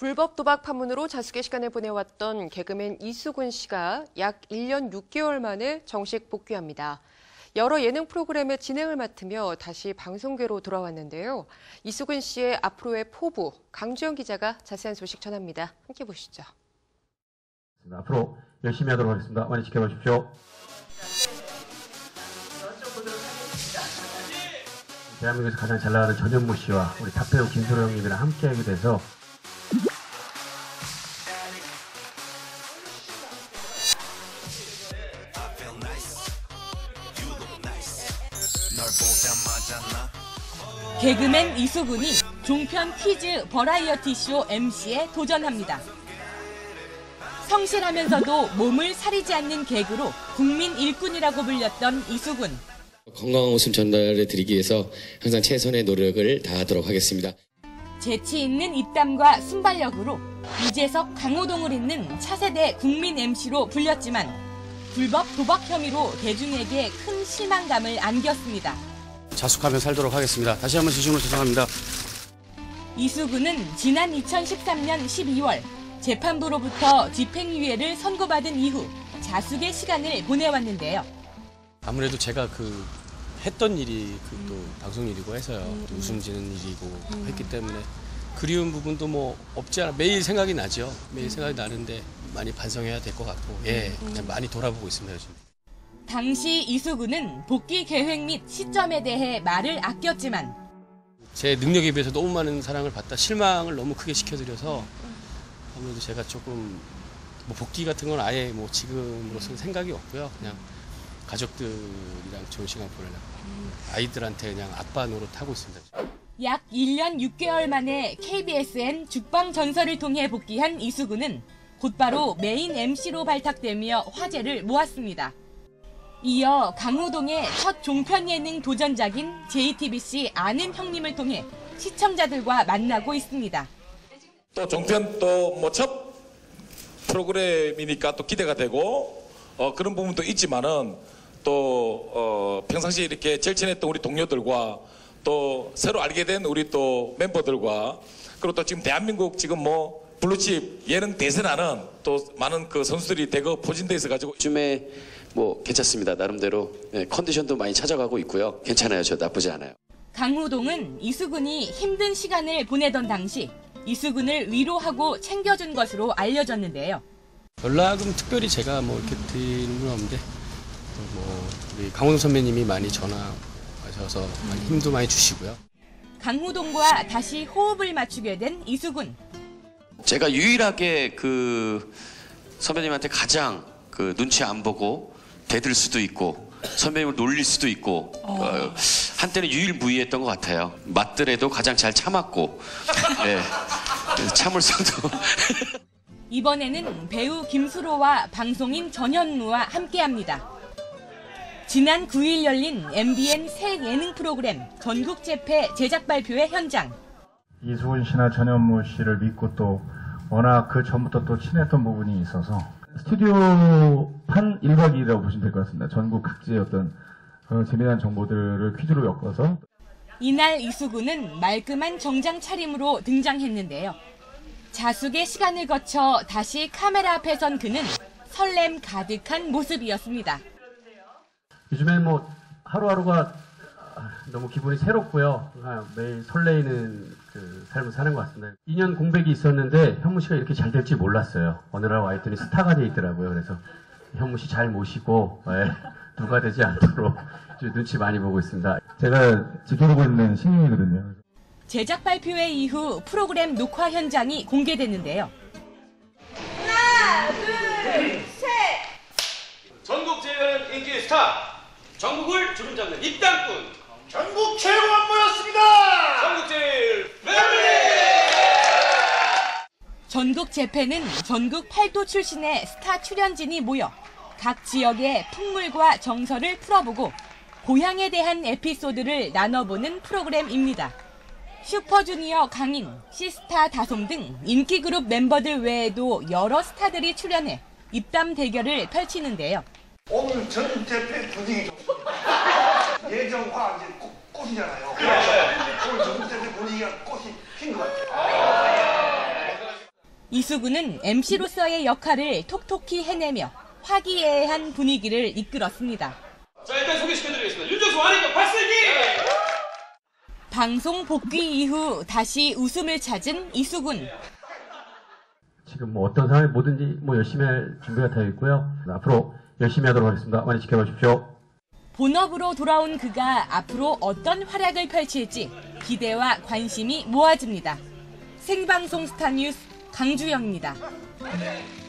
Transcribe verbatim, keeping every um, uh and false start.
불법 도박 파문으로 자숙의 시간을 보내왔던 개그맨 이수근 씨가 약 일 년 육 개월 만에 정식 복귀합니다. 여러 예능 프로그램의 진행을 맡으며 다시 방송계로 돌아왔는데요. 이수근 씨의 앞으로의 포부, 강주영 기자가 자세한 소식 전합니다. 함께 보시죠. 앞으로 열심히 하도록 하겠습니다. 많이 지켜보십시오. 대한민국에서 가장 잘 나가는 전현무 씨와 우리 탑배우 김소로 형님이랑 함께하게 돼서 개그맨 이수근이 종편 퀴즈 버라이어티 쇼 엠씨에 도전합니다. 성실하면서도 몸을 사리지 않는 개그로 국민 일꾼이라고 불렸던 이수근. 건강한 웃음 전달해 드리기 위해서 항상 최선의 노력을 다하도록 하겠습니다. 재치 있는 입담과 순발력으로 유재석, 강호동을 잇는 차세대 국민 엠씨로 불렸지만 불법 도박 혐의로 대중에게 큰 실망감을 안겼습니다. 자숙하며 살도록 하겠습니다. 다시 한번 진심으로 죄송합니다. 이수근은 지난 이천십삼 년 십이월 재판부로부터 집행유예를 선고받은 이후 자숙의 시간을 보내왔는데요. 아무래도 제가 그 했던 일이 그 또 방송 일이고 해서요. 또 웃음 지는 일이고 했기 때문에 그리운 부분도 뭐 없지 않아 매일 생각이 나죠. 매일 생각이 나는데 많이 반성해야 될 것 같고 예, 그냥 많이 돌아보고 있습니다, 요즘. 당시 이수근은 복귀 계획 및 시점에 대해 말을 아꼈지만 제 능력에 비해서 너무 많은 사랑을 받다 실망을 너무 크게 시켜드려서 아무래도 제가 조금 뭐 복귀 같은 건 아예 뭐 지금으로서는 생각이 없고요. 그냥 가족들이랑 좋은 시간 보내려고 아이들한테 그냥 아빠 노릇하고 있습니다. 약 일 년 육 개월 만에 케이비에스엔 죽방 전설을 통해 복귀한 이수근은 곧바로 메인 엠씨로 발탁되며 화제를 모았습니다. 이어 강호동의 첫 종편 예능 도전작인 제이티비씨 아는 형님을 통해 시청자들과 만나고 있습니다. 또 종편 또 뭐 첫 프로그램이니까 또 기대가 되고 어, 그런 부분도 있지만은 또 어, 평상시에 이렇게 절친했던 우리 동료들과 또 새로 알게 된 우리 또 멤버들과 그리고 또 지금 대한민국 지금 뭐 블루칩 예능 대세라는 또 많은 그 선수들이 대거 포진돼 있어 가지고 요즘에 뭐 괜찮습니다. 나름대로 네, 컨디션도 많이 찾아가고 있고요. 괜찮아요. 저 나쁘지 않아요. 강호동은 이수근이 힘든 시간을 보내던 당시 이수근을 위로하고 챙겨준 것으로 알려졌는데요. 연락은 특별히 제가 뭐 이렇게 드리는 건 없는데 뭐 우리 강호동 선배님이 많이 전화하셔서 많이 힘도 많이 주시고요. 강호동과 다시 호흡을 맞추게 된 이수근. 제가 유일하게 그 선배님한테 가장 그 눈치 안 보고 대들 수도 있고 선배님을 놀릴 수도 있고 어, 한때는 유일무이했던 것 같아요. 맞더라도 가장 잘 참았고 네, 참을성도. 이번에는 배우 김수로와 방송인 전현무와 함께합니다. 지난 구 일 열린 엠비엔 새 예능 프로그램 전국 재패 제작 발표회 현장. 이수근 씨나 전현무 씨를 믿고 또 워낙 그 전부터 또 친했던 부분이 있어서 스튜디오 판 일 박 이 일이라고 보시면 될 것 같습니다. 전국 각지의 어떤 어, 재미난 정보들을 퀴즈로 엮어서. 이날 이수근은 말끔한 정장 차림으로 등장했는데요. 자숙의 시간을 거쳐 다시 카메라 앞에 선 그는 설렘 가득한 모습이었습니다. 요즘에 뭐 하루하루가 너무 기분이 새롭고요. 매일 설레이는 그 삶을 사는 것 같습니다. 이 년 공백이 있었는데 현무 씨가 이렇게 잘 될지 몰랐어요. 어느 날 와 있더니 스타가 돼 있더라고요. 그래서 현무 씨 잘 모시고 예, 누가 되지 않도록 눈치 많이 보고 있습니다. 제가 지켜보고 있는 신인이거든요. 제작 발표회 이후 프로그램 녹화 현장이 공개됐는데요. 하나, 둘, 셋! 전국 제일 인기 스타! 전국을 주름잡는 입담꾼! 전국 최고가 모였습니다! 전국 제일 패밀리! 전국 재패는 전국 팔도 출신의 스타 출연진이 모여 각 지역의 풍물과 정서를 풀어보고 고향에 대한 에피소드를 나눠보는 프로그램입니다. 슈퍼주니어 강인, 시스타 다솜 등 인기 그룹 멤버들 외에도 여러 스타들이 출연해 입담 대결을 펼치는데요. 오늘 전 재패 분위기 좋습니다. 예정화 이제 꽃, 꽃이잖아요. 오늘 전 재패 분위기가 꽃이 핀 것 같아요. 이수근은 엠씨로서의 역할을 톡톡히 해내며 화기애애한 분위기를 이끌었습니다. 자, 일단 소개시켜드리겠습니다. 윤정수 완행경 박슬기! 방송 복귀 이후 다시 웃음을 찾은 이수근. 지금 뭐 어떤 상황이 뭐든지 뭐 열심히 할 준비가 되어 있고요. 앞으로 열심히 하도록 하겠습니다. 많이 지켜봐 주십시오. 본업으로 돌아온 그가 앞으로 어떤 활약을 펼칠지 기대와 관심이 모아집니다. 생방송 스타뉴스 강주영입니다.